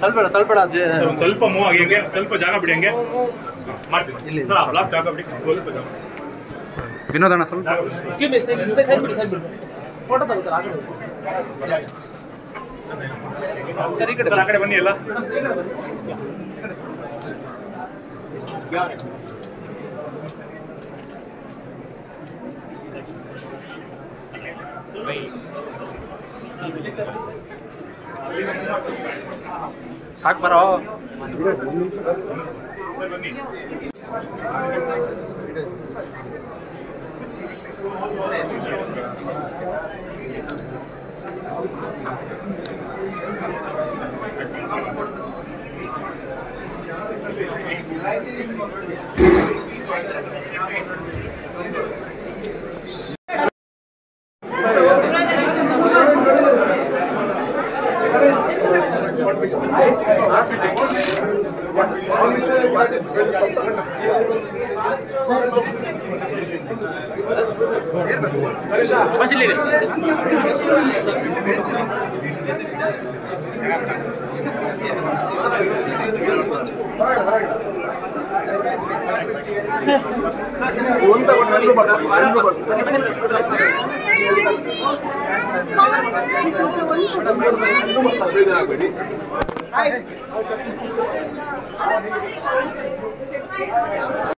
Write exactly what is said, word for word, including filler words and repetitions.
ತಳ್ಬೇಡ ತಳ್ಬೇಡ ಸ್ವಲ್ಪ ಮೂವ್ ಆಗಿ ಹಂಗೆ ಸ್ವಲ್ಪ ಜಾಗ ಬಿಡಿ ಹಂಗೆ ಮಾಡ್ತೀನಿ ಬ್ಲಾಕ್ ಜಾಗ ಬಿಡಿ ಸ್ವಲ್ಪ ಜಾಗ ವಿನೋದಣ್ಣ ಸ್ವಲ್ಪ ಫೋಟೋ ತಗೋತಾರೆ ಸರಿ ಕಡೆ ಆ ಕಡೆ ಬನ್ನಿ ಎಲ್ಲ ಸಾಕು ಬರೋ Hi.